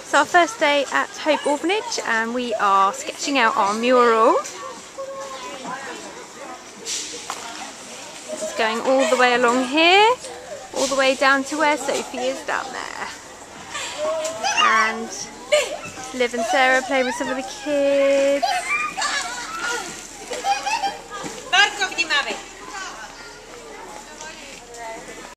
It's our first day at Thehub Orphanage and we are sketching out our mural. It's going all the way along here, all the way down to where Sophie is down there. And Liv and Sarah playing with some of the kids.